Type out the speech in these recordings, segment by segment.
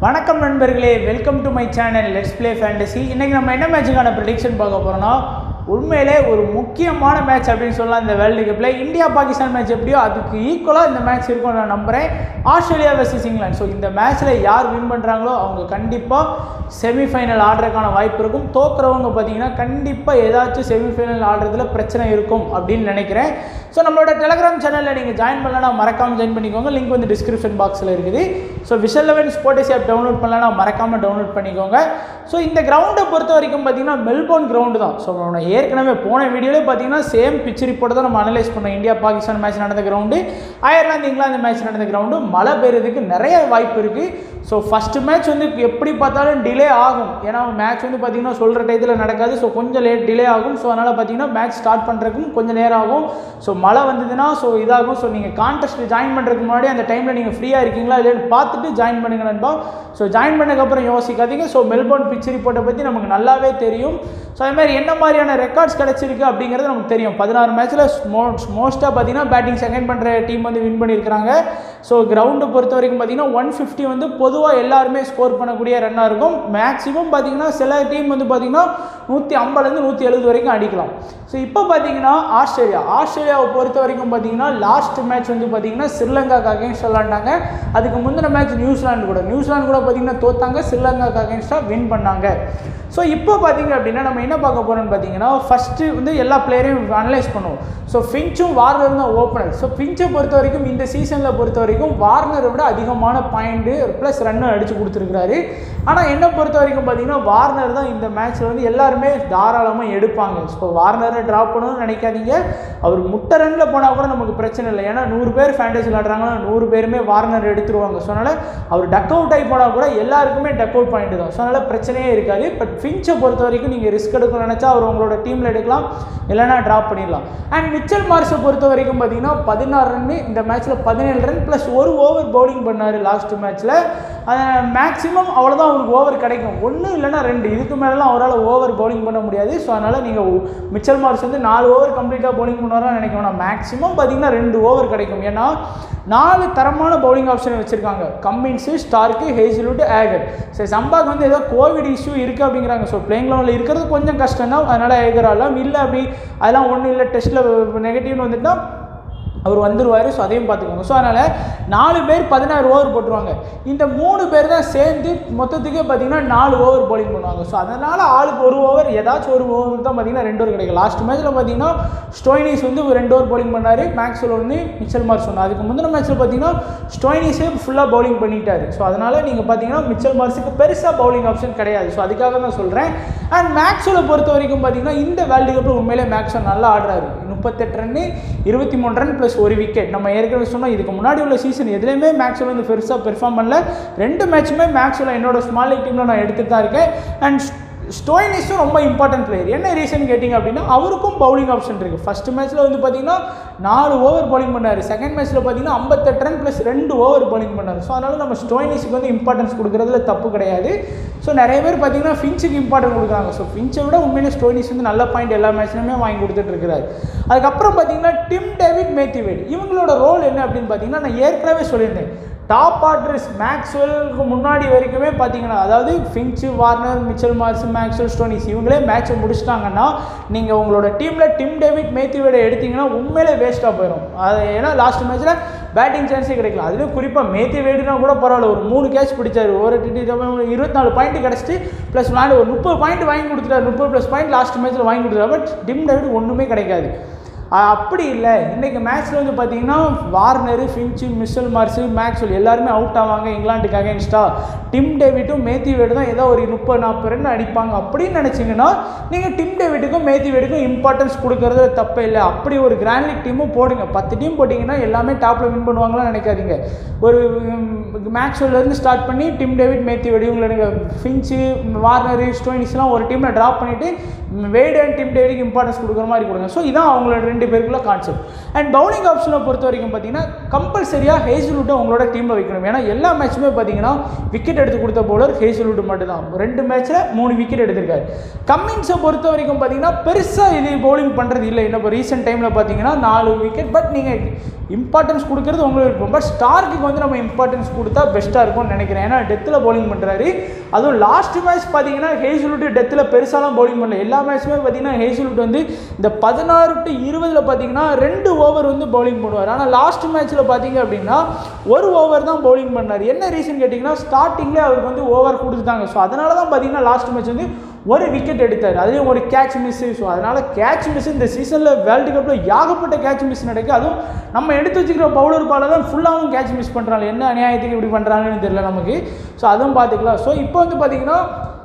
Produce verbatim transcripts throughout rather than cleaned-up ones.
வணக்கம் நண்பர்களே, welcome to my channel let's play fantasy. இன்றைக்கி நம்ம என்ன மேட்சுக்கான ப்ரெடிக்ஷன் பார்க்க போகிறோம்னா, உண்மையிலே ஒரு முக்கியமான மேட்ச் அப்படின்னு சொல்லலாம். இந்த வேர்ல்டு கப்பில் இந்தியா பாகிஸ்தான் மேட்ச் எப்படியோ அதுக்கு ஈக்குவலாக இந்த மேட்ச் இருக்கும் நான் நம்புகிறேன். Australia versus England. ஸோ இந்த மேட்ச்சில் யார் வின் பண்ணுறாங்களோ அவங்க கண்டிப்பாக செமிஃபைனல் ஆடுறதுக்கான வாய்ப்பு இருக்கும். தோக்குறவங்க பார்த்தீங்கன்னா கண்டிப்பாக ஏதாச்சும் செமிஃபைனல் ஆடுறதுல பிரச்சனை இருக்கும் அப்படின்னு நினைக்கிறேன். ஸோ நம்மளோட டெலிகிராம் சேனலில் நீங்கள் ஜாயின் பண்ணலன்னா மறக்காமல் ஜாயின் பண்ணிக்கோங்க. லிங்க் வந்து டிஸ்கிரிப்ஷன் பாக்ஸில் இருக்குது. So Vision eleven Sportasy app download பண்ணலன்னா மறக்காமல் டவுன்லோட் பண்ணிக்கோங்க. ஸோ இந்த கிரவுண்டை பொறுத்த வரைக்கும் பார்த்தீங்கன்னா மெல்போர்ன் கிரவுண்டு தான். ஸோ நம்ம ஏற்கனவே போன வீடியோவிலே பார்த்தீங்கன்னா சேம் பிச் ரிப்போர்ட் தான் நம்ம அனலைஸ் பண்ணோம். இந்தியா பாகிஸ்தான் மேட்ச் நடந்த கிரவுண்டு, அயர்லாந்து இங்கிலாந்து மேட்ச் நடந்த கிரவுண்டு. மழை பெய்யறதுக்கு நிறைய வாய்ப்பு இருக்குது. ஸோ ஃபஸ்ட்டு மேட்ச் வந்து எப்படி பார்த்தாலும் டிலே ஆகும். ஏன்னா மேட்ச் வந்து பார்த்தீங்கன்னா சொல்கிற டயத்தில் நடக்காது. ஸோ கொஞ்சம் லேட் டிலே ஆகும். ஸோ அதனால் பார்த்தீங்கன்னா மேட்ச் ஸ்டார்ட் பண்ணுறதுக்கும் கொஞ்சம் நேரம் ஆகும். ஸோ மழை வந்ததுன்னா ஸோ இதாகும். ஸோ நீங்கள் கான்டெஸ்ட் ஜாயின் பண்ணுறதுக்கு முன்னாடி அந்த டைமில் நீங்கள் ஃப்ரீயாக இருக்கீங்களா இல்லைன்னு பார்த்துட்டு ஜாயின் பண்ணுங்க நண்பா. ஸோ ஜாயின் பண்ணதுக்கப்புறம் யோசிக்காதீங்க. ஸோ மெல்போர்ன் பிச் ரிப்போர்ட்டை பற்றி நமக்கு நல்லாவே தெரியும். ஸோ அதேமாதிரி என்ன மாதிரியான ரெக்கார்ட்ஸ் கிடச்சிருக்கு அப்படிங்கிறது நமக்கு தெரியும். பதினாறு மேட்ச்சில் மோஸ்ட்டாக பார்த்தீங்கன்னா பேட்டிங் செகண்ட் பண்ணுற டீம் வந்து வின் பண்ணியிருக்கிறாங்க. ஸோ கிரவுண்டை பொறுத்த வரைக்கும் பார்த்தீங்கன்னா ஒன் ஃபிஃப்டி வந்து பொதுவாக எல்லாருமே ஸ்கோர் பண்ணக்கூடிய ரன்னாக இருக்கும். மேக்ஸிமம் பார்த்தீங்கன்னா சில டீம் வந்து பார்த்தீங்கன்னா நூற்றி ஐம்பதுலேருந்து நூற்றி எழுபது வரைக்கும் அடிக்கலாம். ஸோ இப்போ பார்த்தீங்கன்னா ஆஸ்திரேலியா ஆஸ்திரேலியாவை பொறுத்த வரைக்கும் பார்த்தீங்கன்னா லாஸ்ட் மேட்ச் வந்து பார்த்தீங்கன்னா ஸ்ரீலங்காக்கு அகேன்ஸ்ட் விளாண்டாங்க. அதுக்கு முந்தின மேட்ச் நியூசிலாந்து கூட நியூசிலாந்து கூட பார்த்தீங்கன்னா தோத்தாங்க, ஸ்ரீலங்காக்கு அகேன்ஸ்டாக வின் பண்ணாங்க. ஸோ இப்போ பார்த்தீங்க அப்படின்னா நம்ம என்ன பார்க்க போகிறோம்னு பார்த்தீங்கன்னா ஃபஸ்ட்டு வந்து எல்லா பிளேயரையும் அனலைஸ் பண்ணுவோம். ஸோ ஃபின்ச்சும் வார்னரும் தான் ஓப்பனர். ஸோ ஃபின்ச்சை பொறுத்த வரைக்கும் இந்த சீசனில் பொறுத்த வரைக்கும் வார்னரை விட அதிகமான பாயிண்ட்டு ப்ளஸ் ரன்னு அடித்து கொடுத்துருக்காரு. ஆனால் என்னை பொறுத்த வரைக்கும் பார்த்தீங்கன்னா வார்னர் தான் இந்த மேட்ச்சில் வந்து எல்லாருமே தாராளமாக எடுப்பாங்க. ஸோ வார்னரை ட்ராப் பண்ணணும்னு நினைக்காதீங்க. அவர் முட்டை ரன்னில் போனால் கூட நமக்கு பிரச்சனை இல்லை. ஏன்னா நூறு பேர் ஃபேண்டசி விளாட்றாங்கன்னா நூறு பேருமே வார்னர் எடுத்துருவாங்க. ஸோ அதனால் அவர் டக் அவுட் ஆகி போனால் கூட எல்லாருக்குமே டக் அவுட் பாயிண்ட் தான். ஸோ அதனால் பிரச்சனையே இருக்காது. பட் ஃபின்ச்சை பொறுத்த வரைக்கும் நீங்கள் ரிஸ்க் எடுக்கணும்னு நினச்சா அவர் உங்களோட டீமில் எடுக்கலாம், இல்லைனா ட்ராப் பண்ணிடலாம். அண்ட் மிச்சல் மார்ஸை பொறுத்த வரைக்கும் பார்த்தீங்கன்னா பதினாறு ரன்னு இந்த மேட்ச்சில் பதினேழு ரன் ப்ளஸ் ஒரு ஓவர் பவுலிங் பண்ணார் லாஸ்ட் மேட்ச்சில். மேக்ஸிமம் அவ்வளோதான் அவருக்கு ஓவர் கிடைக்கும், ஒன்று இல்லைனா ரெண்டு. இதுக்கு மேலாம் அவரால் ஓவர் பவுலிங் பண்ண முடியாது. ஸோ அதனால் நீங்கள் மிச்சல் மார்ஸ் வந்து நாலு ஓவர் கம்ப்ளீட்டாக பவுலிங் பண்ணுவாரான்னு நினைக்க வேணாம். மேக்ஸிமம் பார்த்தீங்கன்னா ரெண்டு ஓவர் கிடைக்கும். ஏன்னா நாலு தரமான பவுலிங் ஆப்ஷன் வச்சுருக்காங்க. Cummins, Starc, Hazlewood, Agar. சரி, சம்பாக்கு வந்து ஏதோ கோவிட் இஷ்யூ இருக்குது அப்படிங்கிறாங்க. ஸோ பிளேயிங் லெவலில் இருக்கிறது கொஞ்சம் கஷ்டம் தான். அதனால் ஏகராலாம் இல்லை அப்படி அதெல்லாம் ஒன்றும் இல்லை, டெஸ்ட்டில் நெகட்டிவ்னு வந்துட்டுனா அவர் வந்துடுவார். ஸோ அதையும் பார்த்துக்கோங்க. ஸோ அதனால் நாலு பேர் பதினாறு ஓவர் போட்டுருவாங்க. இந்த மூணு பேர் தான் சேர்ந்து மொத்தத்துக்கே பார்த்தீங்கன்னா நாலு ஓவர் பவுலிங் பண்ணுவாங்க. ஸோ அதனால் ஆளுக்கு ஒரு ஓவர், ஏதாச்சும் ஒரு ஓவர் தான் பார்த்தீங்கன்னா ரெண்டு ஓவர் கிடைக்கும். லாஸ்ட் மேட்ச்சில் பார்த்தீங்கன்னா ஸ்டோய்னிஸ் வந்து ரெண்டு ஓவர் பவுலிங் பண்ணார், மேக்ஸ்வெல் ஒன்று, மிச்சல் மார்ஸ் ஒன்று. அதுக்கு முந்தின மேட்ச்சில் பார்த்தீங்கன்னா ஸ்டோய்னிஸே ஃபுல்லாக பவுலிங் பண்ணிட்டார். ஸோ அதனால் நீங்கள் பார்த்தீங்கன்னா மிச்சல் மார்ஸுக்கு பெருசாக பவுலிங் ஆப்ஷன் கிடையாது. ஸோ அதுக்காக தான் சொல்கிறேன். அண்ட் மேக்ஸ்வெலை பொறுத்த வரைக்கும் பார்த்தீங்கன்னா இந்த வேர்ல்டு கப்பில் உண்மையிலே மேக்ஸ்வெல் நல்லா ஆடுறாரு. முப்பத்தெட்டு ரன்னு, இருபத்தி மூணு ரன் ப்ளஸ் ஒரு விக்கெட். நம்ம ஏற்கனவே சொன்னோம் இதுக்கு முன்னாடி உள்ள சீசன் எதுலேயுமே மேக்ஸ்வெல் வந்து பெருசாக பெர்ஃபார்ம் பண்ணல. ரெண்டு மேட்சுமே மேக்ஸ்வெல் என்னோட ஸ்மால் லீக் டீமில் நான் எடுத்துகிட்டு தான் இருக்கேன். அண்ட் ஸ்டோய்னிஸும் ரொம்ப இம்பார்ட்டன்ட் பிளேயர். என்ன ரீசன் கேட்டிங்க அப்படின்னா அவருக்கும் பவுலிங் ஆப்ஷன் இருக்குது. ஃபஸ்ட் மேட்ச்சில் வந்து பார்த்தீங்கன்னா நாலு ஓவர் பவுலிங் பண்ணார். செகண்ட் மேட்ச்சில் பார்த்தீங்கன்னா ஐம்பத்தெட்டு ரன் ப்ளஸ் ரெண்டு ஓவர் பவுலிங் பண்ணார். ஸோ அதனால் நம்ம ஸ்டோய்னிஸுக்கு வந்து இம்பார்ட்டன்ஸ் கொடுக்குறதுல தப்பு கிடையாது. ஸோ நிறைய பேர் பார்த்தீங்கன்னா ஃபின்ச்சுக்கு இம்பார்ட்டன்ட் கொடுக்குறாங்க. ஸோ ஃபின்ச்சை விட உண்மையிலே ஸ்டோய்னிஸ் வந்து நல்ல பாயிண்ட் எல்லா மேட்ச்லையுமே வாங்கி கொடுத்துட்டு இருக்கிறார். அதுக்கப்புறம் பார்த்தீங்கன்னா டிம் டேவிட், மேத்யூவேட் இவங்களோட ரோல் என்ன அப்படின்னு பார்த்தீங்கன்னா நான் ஏற்கனவே சொல்லியிருந்தேன். டாப் ஆர்டர்ஸ் மேக்ஸ்வெலுக்கு முன்னாடி வரைக்குமே பார்த்தீங்கன்னா அதாவது Finch, Warner, Mitchell Marsh, Maxwell, Stoinis இவங்களே மேட்ச்சை முடிச்சிட்டாங்கன்னா நீங்கள் உங்களோட டீமில் டிம் டேவிட், மேத்யூவேடை எடுத்திங்கன்னா உண்மையிலே வேஸ்ட்டாக போயிடும். அது ஏன்னா லாஸ்ட் மேட்ச்சில் பேட்டிங் சான்ஸே கிடைக்கல. அதுலேயும் குறிப்பாக மேத்யூவேடுனா கூட பரவாயில்ல, ஒரு மூணு கேட்ச் பிடிச்சார், ஒரு இருபத்தி நாலு பாயிண்ட் கிடச்சிட்டு ப்ளஸ் விளாண்டு ஒரு முப்பது பாயிண்ட் வாங்கி கொடுத்துட்டார். முப்பது ப்ளஸ் பாயிண்ட் லாஸ்ட் மேட்ச்சில் வாங்கி கொடுத்துட்டார். பட் டிம் டேவிட் ஒன்றுமே கிடைக்காது. அப்படி இல்லை. இன்றைக்கி மேட்ச்சில் வந்து பார்த்தீங்கன்னா Warner, Finch, Mitchell Marsh, Maxwell எல்லாருமே அவுட் ஆவாங்க இங்கிலாந்துக்கு அகேன்ஸ்டாக. டிம் டேவிட்டும் மேத்யூவேடும் தான் ஏதோ ஒரு முப்பது நாற்பது ரன் அடிப்பாங்க அப்படின்னு நினச்சிங்கன்னா நீங்கள் டிம் டேவிட்டுக்கும் மேத்யூவேட்டுக்கும் இம்பார்ட்டன்ஸ் கொடுக்கறது தப்பே இல்லை. அப்படி ஒரு கிராண்ட் லீக் டீமும் போடுங்க. பத்து டீம் போட்டிங்கன்னா எல்லாமே டாப்பில் வின் பண்ணுவாங்களான்னு நினைக்காதீங்க. ஒரு மேக்ஸ்வெல்லேருந்து ஸ்டார்ட் பண்ணி டிம் டேவிட், மேத்யூவேட் இவங்களை நீங்கள் ஃபின்ச்சு, வார்னரு, ஸ்டோய்னிஸ்லாம் ஒரு டீமில் ட்ராப் பண்ணிவிட்டு வேட் அண்ட் டிம் டேவிட்க்கு இம்பார்ட்டன்ஸ் கொடுக்குற மாதிரி கொடுங்க. ஸோ இதான் அவங்களோட ரெண்டு பேருக்குள்ள கான்செப்ட். அண்ட் பவுலிங் ஆப்ஷனை பொறுத்த வரைக்கும் பார்த்தீங்கன்னா கம்பல்சரியாக ஹேசில்வுட்டை உங்களோட டீமில் வைக்கணும். ஏன்னா எல்லா மேட்சுமே பார்த்தீங்கன்னா விக்கெட் எடுத்து கொடுத்த பவுலர் ஹேசில்வுட் மட்டும் தான். ரெண்டு மேட்ச்சில் மூணு விக்கெட் எடுத்திருக்காரு. கம்மின்ஸை பொறுத்த வரைக்கும் பார்த்தீங்கன்னா பெருசாக இது பவுலிங் பண்ணுறது இல்லை. இன்னும் இப்போ ரீசெண்ட் டைமில் பார்த்தீங்கன்னா நாலு விக்கெட். பட் நீங்கள் இம்பார்ட்டன்ஸ் கொடுக்குறது உங்களுக்கு ரொம்ப ஸ்டார்க்கு வந்து நம்ம இம்பார்ட்டன்ஸ் கொடுத்தா பெஸ்ட்டாக இருக்கும்னு நினைக்கிறேன். ஏன்னா டெத்தில் பவுலிங் பண்ணுறாரு. அதுவும் லாஸ்ட் மேட்ச் பார்த்தீங்கன்னா ஹேசல்வுட் டெத்தில் பெருசாலாம் பவுலிங் பண்ணல. எல்லா மேட்ச்சுமே பார்த்தீங்கன்னா ஹேசல்வுட் வந்து இந்த பதினாறு டு இருபதில் பார்த்தீங்கன்னா ரெண்டு ஓவர் வந்து பவுலிங் பண்ணுவார். ஆனால் லாஸ்ட் மேட்ச்சில் பார்த்தீங்க அப்படின்னா ஒரு ஓவர் தான் பவுலிங் பண்ணார். என்ன ரீசன் கேட்டிங்கன்னா ஸ்டார்டிங்கில் அவருக்கு வந்து ஓவர் கொடுத்துட்டாங்க. ஸோ அதனால தான் பார்த்தீங்கன்னா லாஸ்ட் மேட்ச் வந்து ஒரு விக்கெட் எடுத்தார். அதுலேயும் ஒரு கேட்ச் மிஸ்ஸு. ஸோ அதனால் கேட்ச் மிஸ் இந்த சீசனில் வேர்ல்டு கப்பில் ஏகப்பட்ட கேட்ச் மிஸ் நடக்குது. அதுவும் நம்ம எடுத்து வச்சுக்கிற பவுலர் பாலை தான் ஃபுல்லாகவும் கேட்ச் மிஸ் பண்ணுறாங்க. என்ன அநியாயத்துக்கு இப்படி பண்ணுறாங்கன்னு தெரியல நமக்கு. ஸோ அதுவும் பார்த்துக்கலாம். ஸோ இப்போ வந்து பார்த்தீங்கன்னா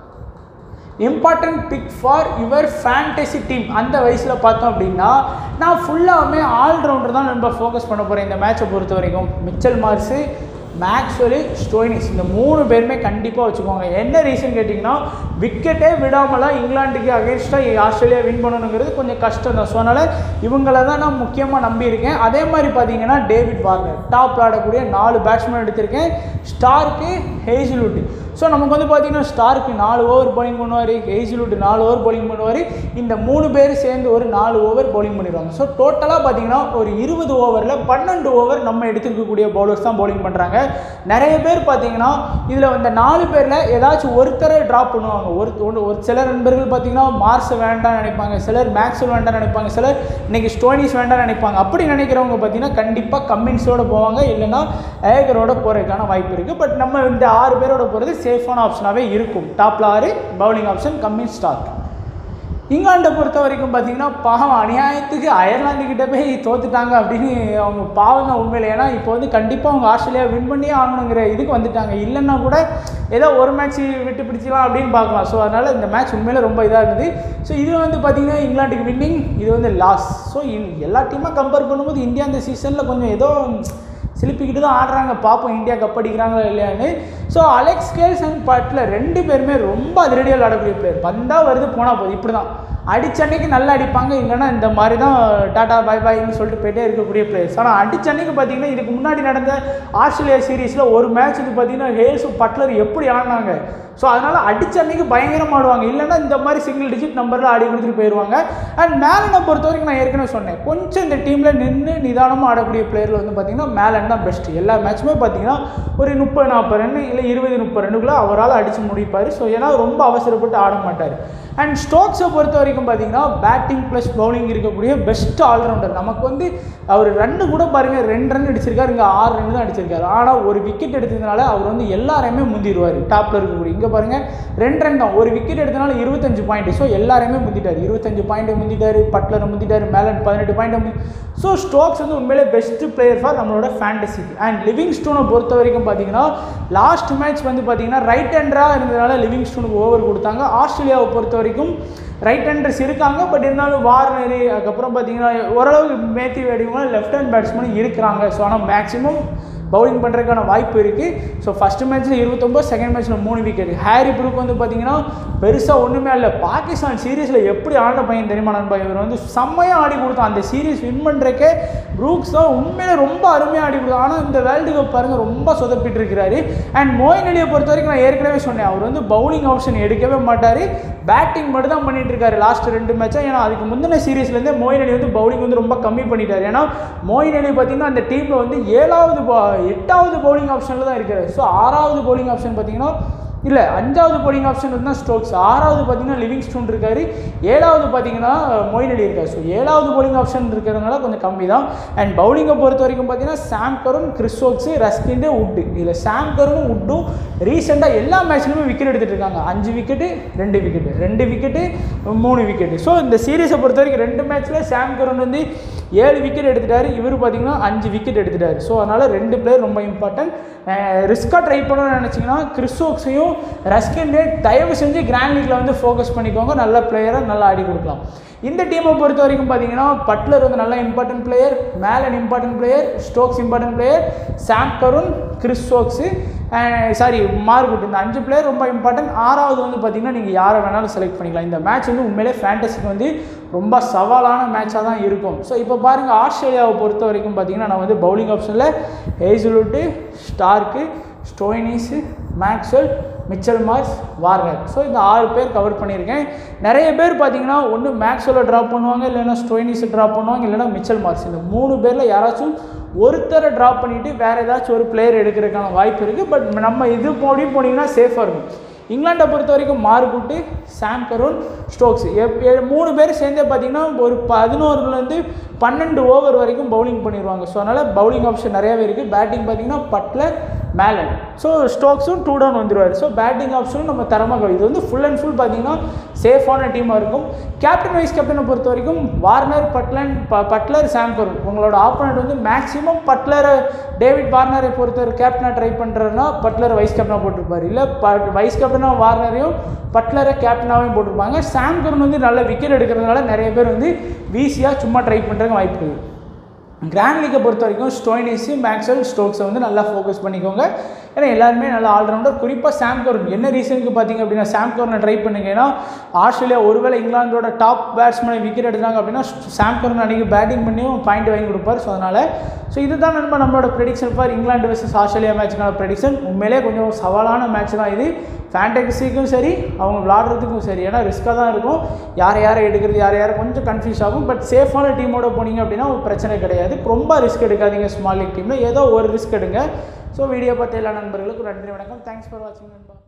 important pick for your fantasy team அந்த வயசில் பார்த்தோம் அப்படின்னா நான் ஃபுல்லாகவே ஆல்ரவுண்டர் தான் நம்ம ஃபோக்கஸ் பண்ண போகிறேன் இந்த மேட்சை பொறுத்த வரைக்கும். மிச்சல் மார்ஸு, மேக்ஸ்வெல், ஸ்டோய்னிஸ் இந்த மூணு பேருமே கண்டிப்பாக வச்சுக்கோங்க. என்ன ரீசன் கேட்டிங்கன்னா விக்கெட்டே விடாமலாம் இங்கிலாந்துக்கு அகேன்ஸ்டாக ஆஸ்திரேலியா வின் பண்ணணுங்கிறது கொஞ்சம் கஷ்டம் தான். ஸோ அதனால் இவங்களை தான் நான் முக்கியமாக நம்பியிருக்கேன். அதே மாதிரி பார்த்தீங்கன்னா டேவிட் வார்னர் டாப் ஆடக்கூடிய நாலு பேட்ஸ்மேன் எடுத்திருக்கேன். Stark, Hazlewood. ஸோ நமக்கு வந்து பார்த்தீங்கன்னா ஸ்டார்க்கு நாலு ஓவர் பவுலிங் பண்ணுவார், ஹேசல்வுட் நாலு ஓவர் பவுலிங் பண்ணுவார். இந்த மூணு பேர் சேர்ந்து ஒரு நாலு ஓவர் பவுலிங் பண்ணிடுவாங்க. ஸோ டோட்டலாக பார்த்தீங்கன்னா ஒரு இருபது ஓவரில் பன்னெண்டு ஓவர் நம்ம எடுத்துக்கக்கூடிய பவுலர்ஸ் தான் பவுலிங் பண்ணுறாங்க. நிறைய பேர் பார்த்தீங்கன்னா இதில் இந்த நாலு பேரில் ஏதாச்சும் ஒருத்தரை ட்ராப் பண்ணுவாங்க. ஒரு ஒரு சில நண்பர்கள் பார்த்தீங்கன்னா மார்ஸ் வேண்டாம்னு நினைப்பாங்க, சிலர் மேக்ஸ்வெல் வேண்டாம்னு நினைப்பாங்க, சிலர் இன்னைக்கு ஸ்டோய்னிஸ் வேண்டாம்னு நினைப்பாங்க. அப்படி நினைக்கிறவங்க பார்த்தீங்கன்னா கண்டிப்பாக கம்மின்ஸோடு போவாங்க, இல்லைன்னா ஏகரோட போகிறதுக்கான வாய்ப்பு இருக்குது. பட் நம்ம இந்த ஆறு பேரோட போகிறது சேஃபான ஆப்ஷனாகவே இருக்கும். டாப்பில் ஆறு பவுலிங் ஆப்ஷன் கம்மின் ஸ்டார்க். இங்கிலாண்டை பொறுத்த வரைக்கும் பார்த்தீங்கன்னா பாவம் அநியாயத்துக்கு அயர்லாந்துக்கிட்ட போய் தோத்துட்டாங்க அப்படின்னு அவங்க பாவம் தான் உண்மையில. ஏன்னா இப்போ வந்து கண்டிப்பாக அவங்க ஆஸ்திரேலியா வின் பண்ணியே ஆகணுங்கிற இதுக்கு வந்துட்டாங்க. இல்லைன்னா கூட ஏதோ ஒரு மேட்ச் விட்டு பிடிச்சிக்கலாம் அப்படின்னு பார்க்கலாம். ஸோ அதனால் இந்த மேட்ச் உண்மையில ரொம்ப இதாக இருந்தது. ஸோ இதில் வந்து பார்த்தீங்கன்னா இங்கிலாந்துக்கு வின்னிங், இது வந்து லாஸ். ஸோ எல்லா டீமாக கம்பேர் பண்ணும்போது இந்தியா இந்த சீசனில் கொஞ்சம் ஏதோ சிலிப்பிக்கிட்டு தான் ஆடுறாங்க. பார்ப்போம் இந்தியா கப் அடிக்கிறாங்களா இல்லையான்னு. So Alex Hales and Buttler ரெண்டு பேருமே ரொம்ப அதிரடியாக ஆடக்கூடிய பிளேயர். பந்தாக வருது போனால் போதும், இப்படி தான் அடிச்ச அன்னைக்கு நல்லா அடிப்பாங்க, இல்லைன்னா இந்த மாதிரி தான் டாடா பாய் பாய்ன்னு சொல்லிட்டு போயிட்டே இருக்கக்கூடிய பிளேயர்ஸ். ஆனால் அடிச்ச அன்னைக்கு பார்த்தீங்கன்னா இதுக்கு முன்னாடி நடந்த ஆஸ்திரேலியா சீரீஸில் ஒரு மேட்ச் இது பார்த்தீங்கன்னா ஹேல்ஸும் பட்லர் எப்படி ஆடினாங்க. ஸோ அதனால் அடிச்ச அன்னைக்கு பயங்கரமாக ஆடுவாங்க, இல்லைன்னா இந்த மாதிரி சிங்கிள் டிஜிட் நம்பரில் ஆடி கொடுத்துட்டு போயிடுவாங்க. அண்ட் மேலனை பொறுத்த வரைக்கும் நான் ஏற்கனவே சொன்னேன், கொஞ்சம் இந்த டீமில் நின்று நிதானமாக ஆடக்கூடிய பிளேயரில் வந்து பார்த்தீங்கன்னா மேலன் தான் பெஸ்ட்டு. எல்லா மேட்சுமே பார்த்தீங்கன்னா ஒரு முப்பது நாற்பது ரன் இல்லை இருபது முப்பது ரன்னுக்குள்ளே அவரால் அடித்து முடிப்பார். ஸோ ஏன்னா ரொம்ப அவசரப்பட்டு ஆட மாட்டார். அண்ட் ஸ்டோக்ஸை பொறுத்த வரைக்கும் பார்த்தீங்கன்னா பேட்டிங் ப்ளஸ் பவுலிங் இருக்கக்கூடிய பெஸ்ட் ஆல்ரவுண்டர். நமக்கு வந்து அவர் ரன்னு கூட பாருங்கள், ரெண்டு ரன் அடிச்சிருக்காரு, இங்கே ஆறு ரன் தான் அடிச்சிருக்காரு. ஆனால் ஒரு விக்கெட் எடுத்ததுனால அவர் வந்து எல்லாரையுமே முந்திடுவார் டாப்பில் இருக்கக்கூடிய. இங்கே பாருங்கள் ரெண்டு ரன் தான், ஒரு விக்கெட் எடுத்தனால இருபத்தஞ்சு பாயிண்ட். ஸோ எல்லாரையுமே முந்திட்டார், இருபத்தஞ்சு பாயிண்ட் முந்திட்டார், பட்லரை முந்திட்டார், மேலன் பதினெட்டு பாயிண்ட் முந்தி. ஸோ ஸ்டோக்ஸ் வந்து உண்மையிலே பெஸ்ட் பிளேயர் ஃபார் நம்மளோட ஃபேண்டசி. அண்ட் லிவிங்ஸ்டோனை பொறுத்த வரைக்கும் பார்த்தீங்கன்னா லாஸ்ட் மேட்ச் வந்து பார்த்தீங்கன்னா ரைட் ஹேண்டராக இருந்ததுனால லிவிங்ஸ்டோனுக்கு ஓவர் கொடுத்தாங்க. ஆஸ்திரேலியாவை பொறுத்த வரைக்கும் ரைட் ஹேண்டர்ஸ் இருக்காங்க, பட் இருந்தாலும் வார்னரு அதுக்கப்புறம் பார்த்தீங்கன்னா ஓரளவுக்கு மேத்யூ வேடிங்கும் லெஃப்ட் ஹேண்ட் பேட்ஸ்மேனும் இருக்கிறாங்க. ஸோ ஆனால் மேக்ஸிமம் பவுலிங் பண்ணுறதுக்கான வாய்ப்பு இருக்குது. ஸோ ஃபஸ்ட்டு மேட்ச்சில் இருபத்தொம்பது, செகண்ட் மேட்ச்சில் மூணு விக்கெட். ஹாரி ப்ரூக் வந்து பார்த்தீங்கன்னா பெருசாக ஒன்றுமே இல்லை. பாகிஸ்தான் சீரீஸில் எப்படி ஆட பையன் தெரியுமா நண்பா, இவர் வந்து செம்மையாக ஆடி கொடுத்தான். அந்த சீரீஸ் வின் பண்ணுறக்கே ப்ரூக்ஸ் தான் உண்மையிலே ரொம்ப அருமையாக ஆடி கொடுத்தான். ஆனால் இந்த வேர்ல்டு கப் பாருங்கள் ரொம்ப சொதப்பிட்டு இருக்கிறாரு. அண்ட் மோயின் அலியை பொறுத்த வரைக்கும் நான் ஏற்கனவே சொன்னேன், அவர் வந்து பவுலிங் ஆப்ஷன் எடுக்கவே மாட்டார், பேட்டிங் மட்டும் தான் பண்ணிட்டு இருக்காரு லாஸ்ட் ரெண்டு மேட்சாக. ஏன்னா அதுக்கு முந்தின சீரீஸ்லேருந்தே மோயின் அலி வந்து பவுலிங் வந்து ரொம்ப கம்மி பண்ணிட்டார். ஏன்னா மோயின் அலி பார்த்தீங்கன்னா அந்த டீமில் வந்து ஏழாவது எட்டாவது பவுலிங் ஆப்ஷனில் தான் இருக்கிறார். ஸோ ஆறாவது பவுலிங் ஆப்ஷன் பார்த்தீங்கன்னா இல்லை அஞ்சாவது பவுலிங் ஆப்ஷன் வந்து தான் ஸ்டோக்ஸ், ஆறாவது பார்த்தீங்கன்னா லிவிங்ஸ்டோன் இருக்காரு, ஏழாவது பார்த்தீங்கன்னா மொயின் அலி இருக்காரு. ஸோ ஏழாவது பவுலிங் ஆப்ஷன் இருக்கிறதுனால கொஞ்சம் கம்மி தான். அண்ட் பவுலிங்கை பொறுத்த வரைக்கும் பார்த்தீங்கன்னா சாம் கருன், கிறிஸ் ஓக்ஸு, ரஸ்கிண்டு, உட்டு. இதில் சாம் கருனும் உட்டும் ரீசெண்டாக எல்லா மேட்ச்லையுமே விக்கெட் எடுத்துகிட்டு இருக்காங்க. அஞ்சு விக்கெட்டு ரெண்டு விக்கெட்டு ரெண்டு விக்கெட்டு மூணு விக்கெட்டு. ஸோ இந்த சீரீஸை பொறுத்த வரைக்கும் ரெண்டு மேட்ச்சில் சாம் கருன் வந்து ஏழு விக்கெட் எடுத்துட்டாரு, இவர் பார்த்தீங்கன்னா அஞ்சு விக்கெட் எடுத்துட்டாரு. ஸோ அதனால் ரெண்டு பிளேயர் ரொம்ப இம்பார்ட்டன்ட். ரிஸ்க்காக ட்ரை பண்ணணும்னு நினச்சிங்கன்னா கிறிஸ் ஓக்ஸையும் ரஸ்கிண்டே தயவு செஞ்சு கிராண்ட் லீக்ல வந்து ஃபோக்கஸ் பண்ணிக்கோங்க, நல்ல பிளேயராக நல்லா ஆடி கொடுக்கலாம். இந்த டீமை பொறுத்த வரைக்கும் பார்த்தீங்கன்னா பட்லர் வந்து நல்ல important player, Malan important player, Stokes important player, Sam Curran, Chris Woakes, sorry Mark Wood, இந்த அஞ்சு பிளேயர் ரொம்ப இம்பார்ட்டன்ட். ஆறாவது வந்து பார்த்தீங்கன்னா நீங்கள் யாரை வேணாலும் செலக்ட் பண்ணிக்கலாம். இந்த மேட்ச் வந்து உண்மையிலே ஃபேண்டசிக்கு வந்து ரொம்ப சவாலான மேட்சாக தான் இருக்கும். ஸோ இப்போ பாருங்கள் ஆஸ்திரேலியாவை பொறுத்த வரைக்கும் பார்த்தீங்கன்னா நான் வந்து பவுலிங் ஆப்ஷனில் Hazlewood, Starc, Stoinis, Maxwell, Mitchell Marsh, Warner. So இந்த ஆறு பேர் கவர் பண்ணியிருக்கேன். நிறைய பேர் பார்த்தீங்கன்னா ஒன்று மேக்ஸ்வெல்லை ட்ராப் பண்ணுவாங்க, இல்லைன்னா ஸ்டோய்னிஸை ட்ராப் பண்ணுவாங்க, இல்லைனா மிச்சல் மார்ஸ். இந்த மூணு பேரில் யாராச்சும் ஒருத்தரை ட்ராப் பண்ணிவிட்டு வேறு ஏதாச்சும் ஒரு பிளேயர் எடுக்கிறதுக்கான வாய்ப்பு இருக்குது. பட் நம்ம இது போடி போனீங்கன்னா சேஃபாக இருக்கும். இங்கிலாண்டை பொறுத்த வரைக்கும் மார்குட்டு, சாம் கரோன், ஸ்டோக்ஸ் மூணு பேர் சேர்ந்தே பார்த்தீங்கன்னா ஒரு பதினோருலேருந்து பன்னெண்டு ஓவர் வரைக்கும் பவுலிங் பண்ணிடுவாங்க. ஸோ அதனால் பவுலிங் ஆப்ஷன் நிறையாவே இருக்குது. பேட்டிங் பார்த்தீங்கன்னா பட்லர், மேலன், ஸோ ஸ்டோக்ஸும் டூ டவுன் வந்துடுவார். ஸோ பேட்டிங் ஆப்ஷனும் நம்ம தரமாக இது வந்து ஃபுல் அண்ட் ஃபுல் பார்த்தீங்கன்னா சேஃபான டீமாக இருக்கும். கேப்டன் வைஸ் கேப்டனை பொறுத்த வரைக்கும் வார்னர், பட்லன் ப பட்லர் சாம் கரோன். உங்களோட ஆப்போனண்ட் வந்து மேக்ஸிமம் பட்லரை டேவிட் வார்னரை பொறுத்தவரை கேப்டனாக ட்ரை பண்ணுறதுனா பட்லர் வைஸ் கேப்டனாக போட்டிருப்பார். இல்லை ப வைஸ் கேப்டனாக வார்னரையும் பட்லரை கேப்டனாகவும் போட்டிருப்பாங்க. சாம் கரோன் வந்து நல்ல விக்கெட் எடுக்கிறதுனால நிறைய பேர் வந்து வீசியாக சும்மா ட்ரை பண்ணுறதுக்கு வாய்ப்பு இருக்குது. கிராண்ட் லீக்கை பொறுத்த வரைக்கும் ஸ்டோய்னிஸு, மேக்ஸ்வெல், ஸ்டோக்ஸை வந்து நல்லா ஃபோக்கஸ் பண்ணிக்கோங்க. ஏன்னா எல்லாருமே நல்லா ஆல்ரவுண்டர். குறிப்பாக சாம் கரோன் என்ன ரீசனுக்கு பார்த்தீங்க அப்படின்னா சாம் கரோனை ட்ரை பண்ணுங்க. ஏன்னா ஆஸ்திரேலியா ஒருவேளை இங்கிலாந்தோட டாப் பேட்ஸ்மேனை விக்கெட் எடுத்தாங்க அப்படின்னா சாம் கரோன் அன்றைக்கி பேட்டிங் பண்ணியும் பாயிண்ட் வாங்கி கொடுப்பார். ஸோ அதனால் ஸோ இதுதான் நம்ம நம்மளோட ப்ரெடிக்ஷன் ஃபார் இங்கிலாந்து வர்சஸ் ஆஸ்திரேலியா மேட்சுக்கான ப்ரெடிக்ஷன். உண்மையிலே கொஞ்சம் சவாலான மேட்ச் தான் இது. ஃபேண்டசிக்கும் சரி அவங்க விளாடுறதுக்கும் சரி. ஏன்னா ரிஸ்க்காக தான் இருக்கும். யாரை யாரை எடுக்கிறது யாரை யாரை கொஞ்சம் கன்ஃபியூஸ் ஆகும். பட் சேஃபான டீமோட போனீங்க அப்படின்னா ஒரு பிரச்சனை கிடையாது. ரொம்ப ரிஸ்க் எடுக்காதீங்க. ஸ்மால் லீக் டீமில் ஏதோ ஒரு ரிஸ்க் எடுங்க. ஸோ வீடியோ பார்த்த எல்லா நண்பர்களுக்கும் நன்றி, வணக்கம். தேங்க்ஸ் ஃபார் வாட்சிங் நண்பா.